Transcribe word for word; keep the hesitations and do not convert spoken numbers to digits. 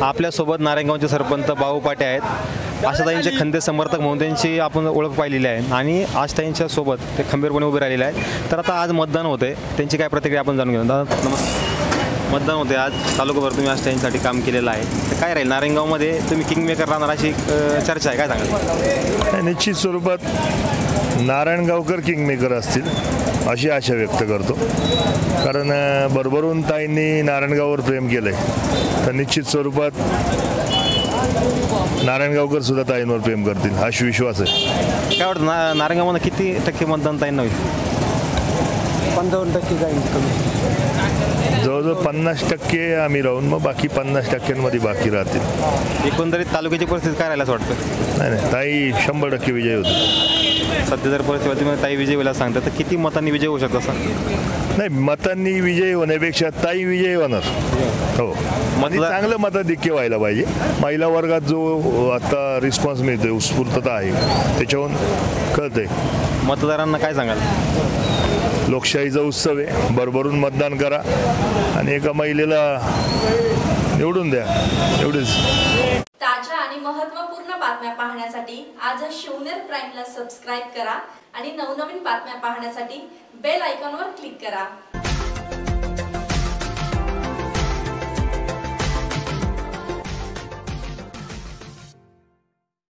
आपल्यासोबत नारायणगावचे सरपंच भाऊ पाटे आहेत। आशाताईंचे खंदे समर्थक म्हणून त्यांची आपण ओळख पाहिलेली आहे आणि आशाताईंच्या सोबत ते खंबीरपणे उभे राहिलेले आहेत। तर आता आज मतदान होते, त्यांची काय प्रतिक्रिया आपण जाणून घेऊ। दादा नमस्कार। मतदान होते आज, तालुकाभर तुम्ही आशाताईंसाठी काम केलेलं आहे, तर काय राहील नारायणगावमध्ये तुम्ही किंग मेकर राहणार अशी चर्चा आहे, काय सांगाल? निश्चित स्वरूपात नारायणगावकर किंग मेकर असतील अशी आशा व्यक्त करतो, कारण भरभरून ताईंनी नारायणगाववर प्रेम केलं आहे, तर निश्चित स्वरूपात नारायणगावकर सुद्धा ताईंवर प्रेम करतील हा विश्वास आहे। काय वाटतं ना नारायणगावमध्ये किती टक्के मतदान ताईंना होईल? पंचावन्न टक्के जाईल कमी, जवळजवळ पन्नास टक्के आम्ही राहून मग बाकी पन्नास टक्क्यांमध्ये बाकी राहतील। एकंदरीत तालुक्याची परिस्थिती काय राहिलं असं वाटतं? नाही नाही, ताई शंभर टक्के विजय होतो। सध्या जर परिस्थितीमध्ये ताई विजय व्हायला सांगतात तर किती मतांनी विजय होऊ शकतो असं? नाही, मतांनी विजय होण्यापेक्षा ताई विजय होणार। हो, म्हणजे चांगलं मताधिक्य व्हायला पाहिजे। महिला वर्गात जो आता रिस्पॉन्स मिळतोय, उत्स्फूर्तता आहे, त्याच्याहून कळतंय। मतदारांना काय सांगाल? लोकशाहीचा उत्सव आहे, भरभरून मतदान करा आणि एका महिलेला निवडून द्या, एवढेच। ताज्या आणि महत्त्वपूर्ण बातम्या पाहण्यासाठी आजच शिवनेर प्राईमला सबस्क्राईब करा आणि नवनवीन बातम्या पाहण्यासाठी बेल आयकॉनवर क्लिक करा।